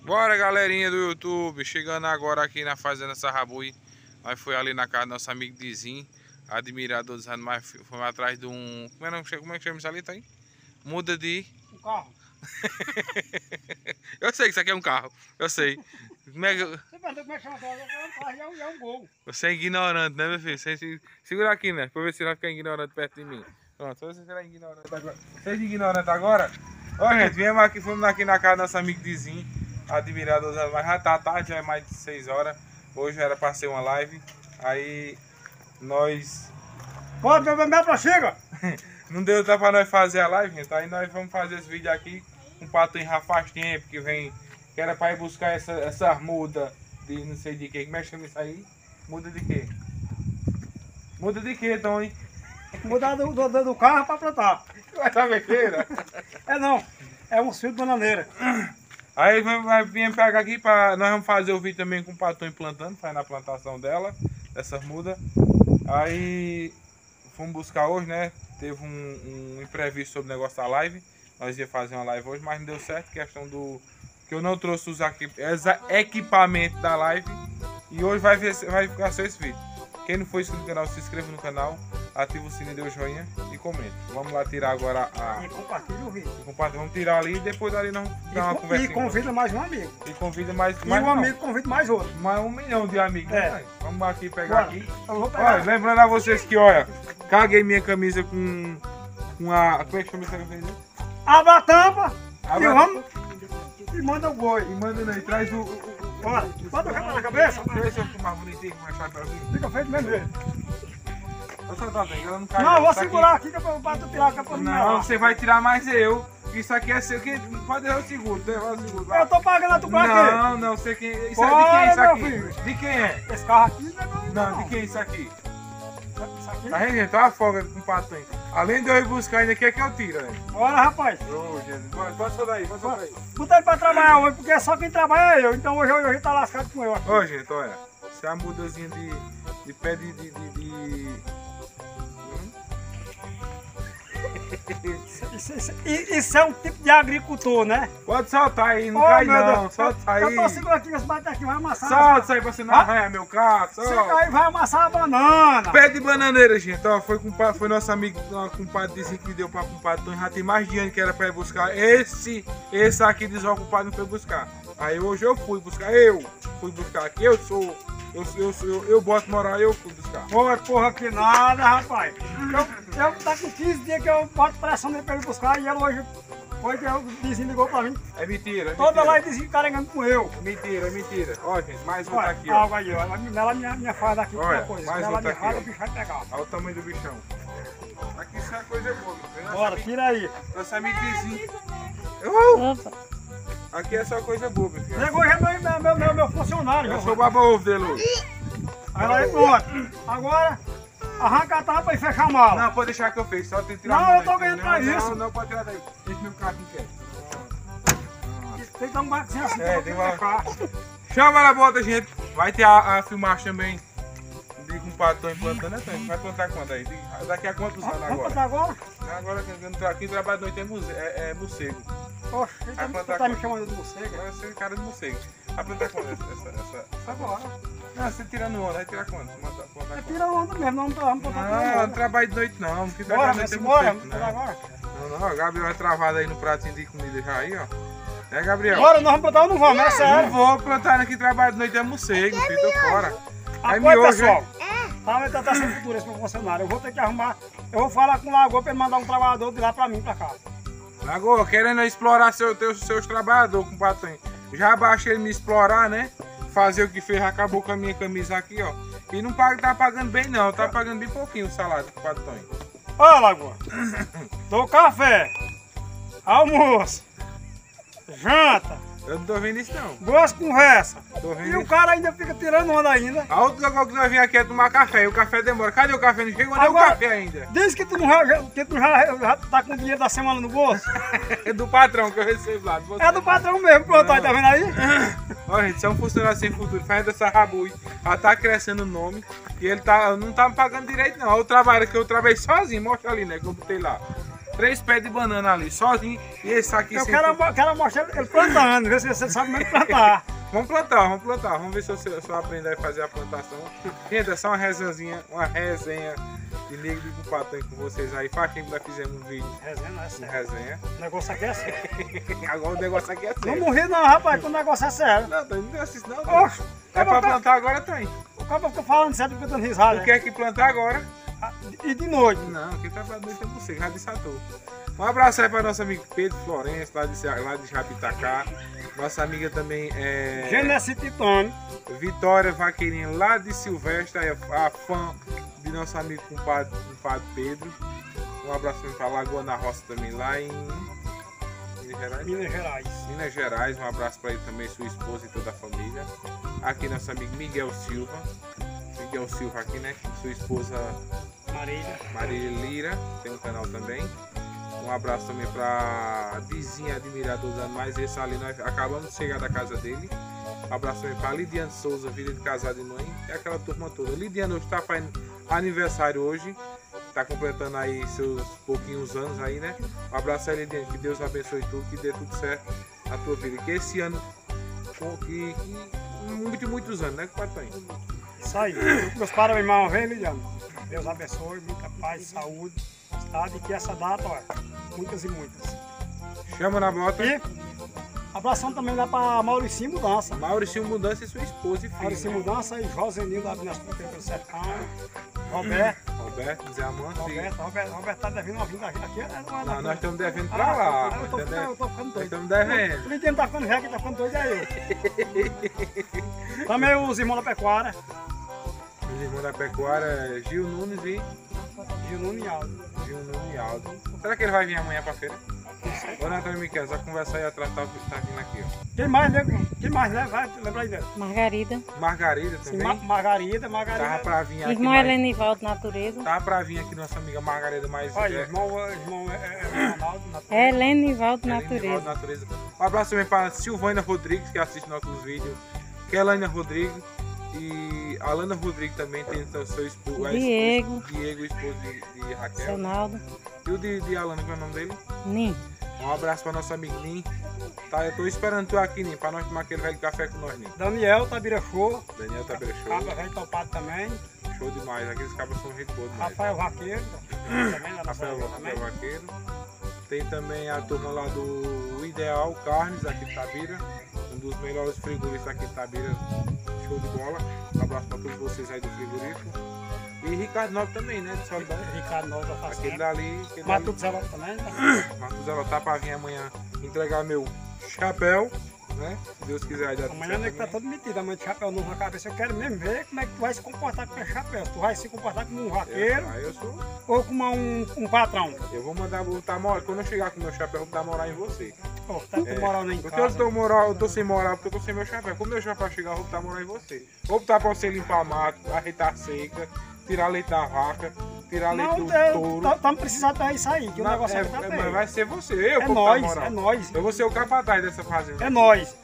Bora, galerinha do YouTube, chegando agora aqui na Fazenda Sarrabui. Nós foi ali na casa do nosso amigo Dizinho, admirador dos animais. Fomos atrás de um... Como é que chama isso ali, tá aí? Muda de... Um carro. Eu sei que isso aqui é um carro, eu sei. Como é que... Você perguntou como é que chama aquela? É um carro e é um gol. Você é ignorante, né, meu filho? Segura aqui, né? Pra ver se vai ficar ignorante perto de mim. Pronto, só você será ignorante agora. Vocês ignorantes agora? Ó, gente, viemos aqui, fomos aqui na casa do nosso amigo Dizinho, admirador dos animais. Já tá tarde, já é mais de 6 horas. Hoje era pra ser uma live. Aí nós... Pode beber minha proxiga. Não deu tempo pra nós fazer a live, gente. Aí nós vamos fazer esse vídeo aqui com o Patinho já faz tempo que vem. Que era pra ir buscar essa muda de não sei de quê. Como é que chama isso aí? Muda de quê? Muda de quê, Tony? Mudar do carro pra plantar. Vai dar besteira? É não. É um filho de bananeira. Aí viemos pegar aqui pra... Nós vamos fazer o vídeo também com o Patinho plantando, faz na plantação dela, dessas mudas. Aí fomos buscar hoje, né? Teve um imprevisto sobre o negócio da live. Nós ia fazer uma live hoje, mas não deu certo. Questão do... que eu não trouxe os equipamentos da live. E hoje vai ficar só esse vídeo. Quem não for inscrito no canal, se inscreva no canal, ativa o sininho, dê o joinha e comenta. Vamos lá tirar agora a... E compartilha o vídeo. Vamos tirar ali e depois ali não dá uma conversa. E convida mais um amigo. E convida mais E um amigo convida mais outro. Mais 1 milhão de amigos. É. Né? Vamos aqui pegar Bora. aqui. Eu vou pegar. Olha, lembrando a vocês que, olha, caguei minha camisa com a... Como é que chama essa camisa? Abre a tampa Abre e a vamos. E manda o boi. E manda aí, traz o... Bora. Bota o capa na cabeça. Deixa eu ver se eu fico mais bonitinho, mais chapéuzinho. Fica feito do mesmo jeito. Você tá vendo? Ela não cai. Não, eu vou Isso segurar aqui que eu bato tirar a capa do meu. Não, você vai tirar mais eu. Isso aqui é seu. Pode deixar o seguro, deixa o seguro. Eu tô pagando a tu pra quê? Não, sei quem. Isso Bora, é de quem é isso meu aqui? filho. De quem é? Esse carro aqui não é meu, Não, de quem é isso aqui? Isso aqui? Tá vendo, gente? Olha a folga com o Patinho. Além de eu ir buscar, ainda quer que eu tire, né? Bora, rapaz. Ô, Jesus. Pode soltar aí, pode soltar aí. Botei ele pra trabalhar hoje, porque só quem trabalha é eu. Então hoje tá lascado com eu aqui. Ô, gente, olha. Isso é uma mudazinha de pé de... Isso é um tipo de agricultor, né? Pode soltar aí, não Oh, cai meu não. Deus. Solta aí. Eu tô segurando aqui, esse bate aqui vai amassar. Solta isso aí pra você não arranhar meu carro. Se Solta. cair, vai amassar a banana. Pé de bananeira, gente. Ó, foi nosso amigo, compadre Dizinho que deu pra compadre Tony. Já tem mais de ano que era pra ir buscar. Esse aqui desocupado não foi buscar. Aí hoje eu fui buscar. Eu fui buscar aqui. Eu boto moral, eu fui buscar. Porra, que nada, rapaz. Eu tá com 15 dias que eu boto pressão nele pra ele buscar e ele hoje foi que o vizinho ligou pra mim. É mentira, é Toda mentira. lá ele dizia carregando com eu. Mentira, é mentira. Ó, gente, mais outra Olha, aqui, ó. água aí, ó. Ela minha faz daqui Olha, outra coisa. mais Ela outra me aqui, rala, ó. o bicho vai pegar. Olha o tamanho do bichão. Aqui isso é coisa boa, meu filho. Bora, tira aí. Nosso amigo Dizinho. Aqui é só coisa boa, meu filho. Chegou já meu funcionário. Eu sou o baba-ovo dele hoje. Aí pronto. Agora, arranca a tampa e fecha a mala. Não, pode deixar que eu fiz, só tem que tirar Não, a mão eu tô daí. ganhando pra isso. Não, pode tirar daí. Esse meu carro não quer. Tem que dar um batezinho assim É, pra tem poder uma- ficar. Chama na bota, gente. Vai ter a filmagem também. De com o Patinho plantando, né, Tony? Vai plantar quando aí? Daqui a quantos anos Vamos agora? plantar agora? Agora quem trabalha de noite é morcego. Oxe, Vai plantar você tá me quando? chamando de morcega? Vai ser cara de morcego. Vai plantar quando essa... Agora. Não, você tirando onda, vai tirar quando? Plantar É quando? tira onda mesmo, não vamos plantar Não, não agora. trabalho de noite não. Porque Bora, trabalho de mas noite é bora, morcego, vamos plantar né? agora. Não, o Gabriel vai travado aí no pratinho de comida já aí, ó. É, Gabriel? Bora, nós vamos plantar ou não vamos? É Não sério. vou plantar aqui, trabalho de noite é morcego, filho, tô fora. Aí Apoio, miojo, pessoal. Tá sem futuro esse meu funcionário. Eu vou ter que arrumar. Eu vou falar com o Lagoa pra ele mandar um trabalhador de lá pra mim, pra cá. Lagoa, querendo explorar seus trabalhadores com o Patinho. Já baixei ele me explorar, né? Fazer o que fez, acabou com a minha camisa aqui, ó. E não tá pagando bem não, tá pagando bem pouquinho o salário com o Patinho. Ó, Lagoa. Dou café, almoço, janta, Eu não tô vendo isso não. boas conversas. Tô vendo E o isso. cara ainda fica tirando onda ainda. A outra coisa que nós viemos aqui é tomar café, e o café demora. Cadê o café? Não chegou nem o Agora- café ainda. Diz que tu já tá com o dinheiro da semana no bolso. É do patrão que eu recebo lá. de você. É do patrão mesmo, pronto, aí tá vendo aí? Ó, gente, isso é um funcionário sem futuro. Faz dessa Rabui. Ela tá crescendo o nome. E ele não tá me pagando direito, não. Eu trabalho que eu trabalhei sozinho. Mostra ali, né? Que eu botei lá. 3 pés de banana ali, sozinho. E esse aqui Eu quero mostrar ele plantando, ver se você sabe mesmo plantar. Vamos plantar. Vamos ver se eu aprender a fazer a plantação. Gente, é só uma resenha de Negro de Cubatão com vocês aí. Faz tempo que nós fizemos um vídeo. Resenha não é sério. Resenha. O negócio aqui é sério. Agora o negócio aqui é Não sério. morri não, rapaz, que o negócio é sério. Não assiste não. Oxe, É pra plantar agora, tem. O cara fica falando sério, fica dando risada. Tu quer que plantar agora? E de noite. Não, quem tá falando isso é você, já disse a tu. Um abraço aí para nosso amigo Pedro Florencio, lá de Japitacá. Nossa amiga também é Genesi Titone. Vitória Vaqueirinha, lá de Silvestre, é a fã de nosso amigo compadre Pedro. Um abraço também para Lagoa na Roça também, lá em Minas Gerais. Um abraço para ele também, sua esposa e toda a família. Aqui nosso amigo Miguel Silva aqui, né? Sua esposa Marília Lira, tem um canal também. Um abraço também para Dizinha Admirador dos Animais. Esse ali nós acabamos de chegar da casa dele. Um abraço também para Lidiane Souza, filha de casada e mãe. E aquela turma toda. Lidiane hoje está fazendo aniversário hoje. Está completando aí seus pouquinhos anos aí, né? Um abraço aí, Lidiane. Que Deus abençoe tudo, que dê tudo certo na tua vida. Que esse ano, muitos anos, né, compadre? Isso aí. Meus parabéns, irmão. Vem, Lidiane. Deus abençoe, muita paz, saúde. E que essa data, olha, muitas e muitas. Chama na bota. E abração também lá para Mauricinho Mudança. Mauricinho Mudança e sua esposa e filho. Mauricinho Mudança e Josenil lá nas fronteiras do Sertão. Roberto, Zé Amante. Roberto tá devendo uma vinda aqui. Não, nós estamos devendo pra lá. Eu tô ficando Nós doido. estamos devendo. O Lidiano tá ficando velho, quem tá ficando doido é eu. Também os irmãos da pecuária. Os irmãos da pecuária, Gil Nunes e Gil Nunes e Aldo. Será que ele vai vir amanhã pra feira? Ô, Antônio Miquel, só conversar aí atrás, tá vindo aqui, ó. Quem mais, né? Vai, lembra aí dele. Margarida. Margarida também. Sim, Margarida. Tava pra vir aqui. Irmão Helenivaldo Natureza. Tava pra vir aqui nossa amiga Margarida, mas... Olha, irmão Ronaldo Natureza. Helenivaldo Natureza. Um abraço também pra Silvânia Rodrigues, que assiste nossos vídeos. Kelânia Rodrigues. E a Alana Rodrigues também tem então, seu esposo. Diego, esposo de Raquel. Ronaldo. E o de Alana, qual é o nome dele? Nin. Um abraço para nosso amigo Nin. Tá, eu tô esperando tu aqui, Nin, para nós tomar aquele velho café com nós, Nin. Daniel Tabira Show. Cabra velho topado também. Show demais, aqueles cabras são gente boa demais. Rafael Vaqueiro. Também lá Rafael Vaqueiro. Tem também a turma lá do Ideal Carnes, aqui de Tabira. Um dos melhores frigoríficos aqui de Tabira. Show de bola. Um abraço para todos vocês aí do frigorífico. E Ricardo Nobre também, né? De Solidão. Ricardo Nobre da Fazenda. Aquele dali. Matuzela também, né? Matuzela tá para vir amanhã entregar meu chapéu, né? Se Deus quiser. Amanhã ele tá todo metido, amanhã de chapéu novo na cabeça. Eu quero mesmo ver como é que tu vai se comportar com o chapéu. Se tu vai se comportar como um vaqueiro ou como um patrão. Eu vou mandar botar moral. Quando eu chegar com o meu chapéu, eu vou dar moral em você. Oh, tá com moral nem em porque casa. eu tô sem moral, porque eu tô sem meu chapéu. Quando meu chapéu chegar, eu vou botar moral em você. Vou botar pra você limpar mato, arretar seca, tirar leite da vaca, tirar leite do touro. Estamos precisando dar isso aí, que o negócio tá feio. Mas vai ser você, eu vou botar moral. É nós. Eu vou ser o capataz dessa fazenda. É nós.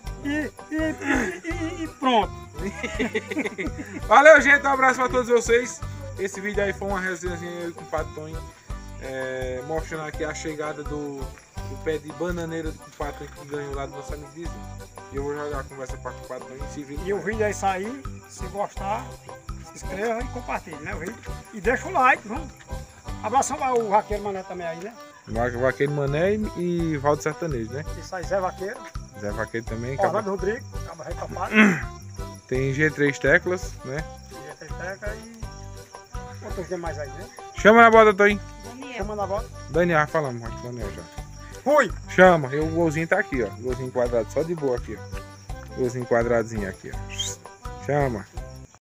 E pronto. Valeu, gente. Um abraço pra todos vocês. Esse vídeo aí foi uma resenha com o Patonho. Mostrando aqui a chegada do pé de bananeira do Patonho que ganhou lá do nosso amigo vizinho. E eu vou jogar a conversa para o Patonho e se E o vídeo aí sair, se gostar, se inscreva e compartilhe, né, o vídeo. E deixa o like, vamos. Abração para o Vaqueiro Mané também aí, né? Vaqueiro Mané e Valdo Sertanejo, né? Isso aí, Zé Vaqueiro. Zé Vaqueiro também. Orlando Rodrigo, acaba recapado. Tem G3 Teclas, né? G3 Teclas e outros demais aí, né? Chama na bota, Toinho. Chama na bota. Daniel, falamos, Daniel já. Fui! Chama, e o golzinho tá aqui, ó. Golzinho quadrado, só de boa aqui, ó. Golzinho quadradinho aqui, ó. Chama.